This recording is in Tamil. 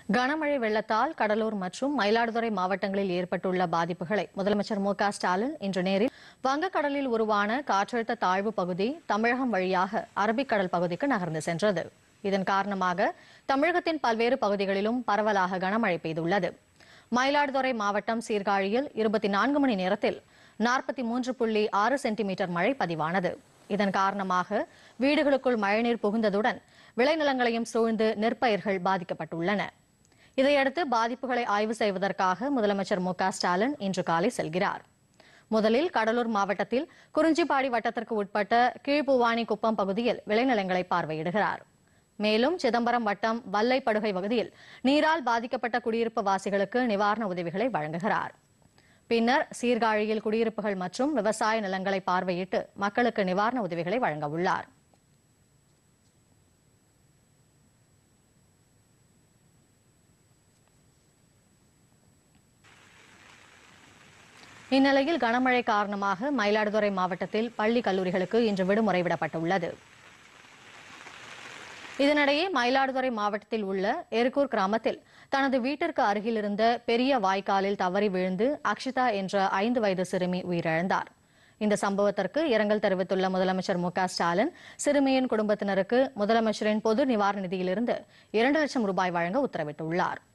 கனமழை வெள்ளத்தால் கடலூர் மற்றும் மயிலாடுதுறை மாவட்டங்களில் ஏற்பட்டுள்ள பாதிப்புகளை முதலமைச்சர் மு.க. ஸ்டாலின் இன்று நேரில் வங்கக்கடலில் உருவான காற்றழுத்த தாழ்வு பகுதி தமிழகம் வழியாக அரபிக்கடல் பகுதிக்கு நகர்ந்து சென்றது. இதன் காரணமாக தமிழகத்தின் பல்வேறு பகுதிகளிலும் பரவலாக கனமழை பெய்துள்ளது. மயிலாடுதுறை மாவட்டம் சீர்காழியில் 24 மணி நேரத்தில் 43.6 சென்டிமீட்டர் மழை பதிவானது. இதன் காரணமாக வீடுகளுக்குள் மழைநீர் புகுந்ததுடன் விளைநிலங்களையும் சூழ்ந்து நெற்பயிர்கள் பாதிக்கப்பட்டுள்ளன. இதையடுத்து பாதிப்புகளை ஆய்வு செய்வதற்காக முதலமைச்சர் மு.க. ஸ்டாலின் இன்று காலை செல்கிறார். முதலில் கடலூர் மாவட்டத்தில் குறிஞ்சிப்பாடி வட்டத்திற்கு உட்பட்ட கீழ்பூவானி குப்பம் பகுதியில் விளைநிலங்களை பார்வையிடுகிறார். மேலும் சிதம்பரம் வட்டம் வல்லைப்படுகை பகுதியில் நீரால் பாதிக்கப்பட்ட குடியிருப்பு வாசிகளுக்கு நிவாரண உதவிகளை வழங்குகிறார். பின்னர் சீர்காழியில் குடியிருப்புகள் மற்றும் விவசாய நிலங்களை பார்வையிட்டு மக்களுக்கு நிவாரண உதவிகளை வழங்க உள்ளார். இந்நிலையில் கனமழை காரணமாக மயிலாடுதுறை மாவட்டத்தில் பள்ளி கல்லூரிகளுக்கு இன்று விடுமுறை விடப்பட்டுள்ளது. இதனிடையே மயிலாடுதுறை மாவட்டத்தில் உள்ள எருக்கூர் கிராமத்தில் தனது வீட்டிற்கு அருகில் இருந்த பெரிய வாய்க்காலில் தவறி விழுந்து அக்ஷிதா என்ற 5 வயது சிறுமி உயிரிழந்தார். இந்த சம்பவத்திற்கு இரங்கல் தெரிவித்துள்ள முதலமைச்சர் மு.க. ஸ்டாலின் சிறுமியின் குடும்பத்தினருக்கு முதலமைச்சரின் பொது நிவாரண நிதியிலிருந்து 2 லட்சம் ரூபாய் வழங்க உத்தரவிட்டுள்ளார்.